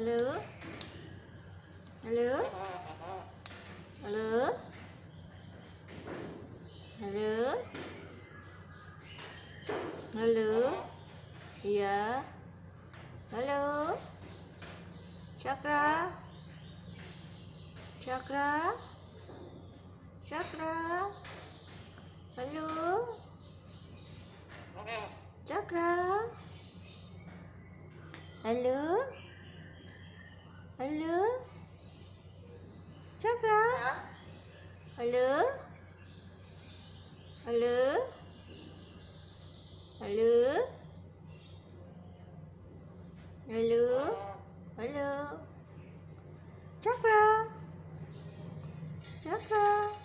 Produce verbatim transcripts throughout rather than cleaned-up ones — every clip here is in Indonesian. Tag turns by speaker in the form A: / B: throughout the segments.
A: Halo? Halo? Halo? Halo? Halo? Iya? Halo? Cakra? Cakra? Cakra? Halo? Cakra? Halo? Halo? Cakra? Halo? Halo? Halo? Halo? Halo? Cakra? Cakra?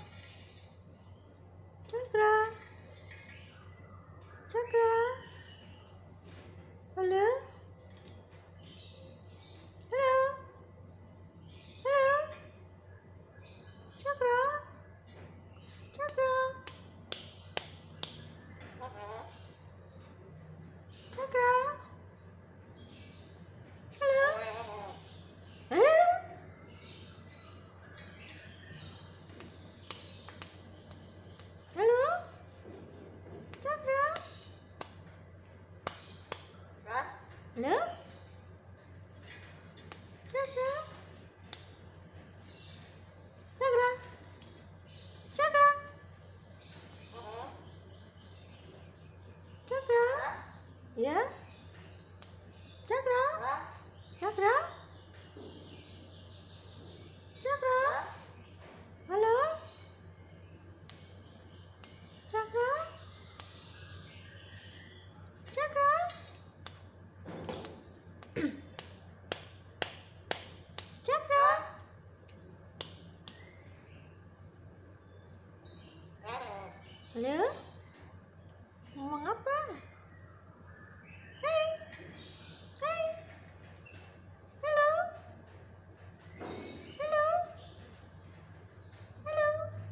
A: Cakra? Cakra? Halo? Halo? Halo? Cakra? Cakra? Cakra? Halo? Eh? Halo? Cakra? Halo? Cakra? Cakra? Cakra? Cakra? Ya? Cakra? Cakra? Cakra? Halo? Cakra? Cakra? Cakra? Halo? Ngomong apa? Hei? Hei? Halo? Halo? Halo?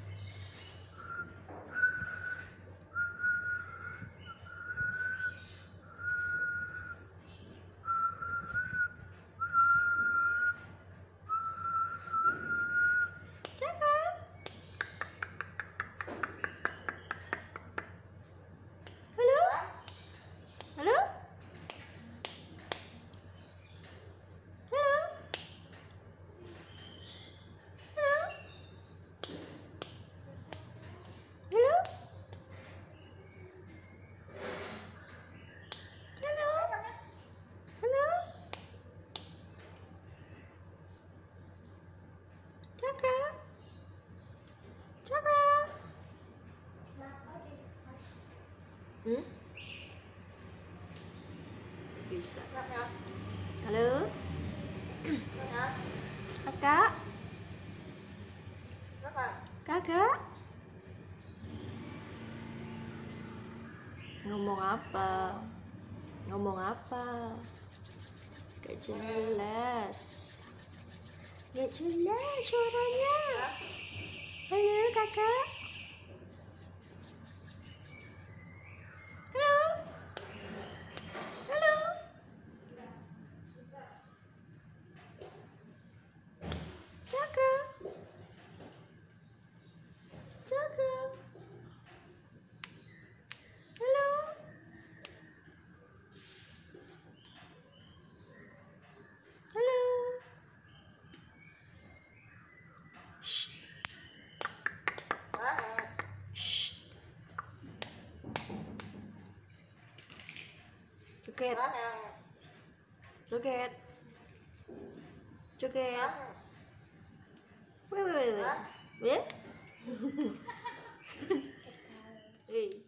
A: Cakra? Halo? Halo? Halo? Halo? Halo? Halo? Halo? Cakra? Cakra? Hmm? Bisa. Halo? Kakak? Kakak? Ngomong apa? Ngomong apa? Gak jelas. Gak jelas suaranya. Halo kakak? Halo? Halo? Cakra? Cakra? Halo? Halo? Shh. Shh. Joget. Joget. Joget. Wait, wait, wait. Wait. Hey.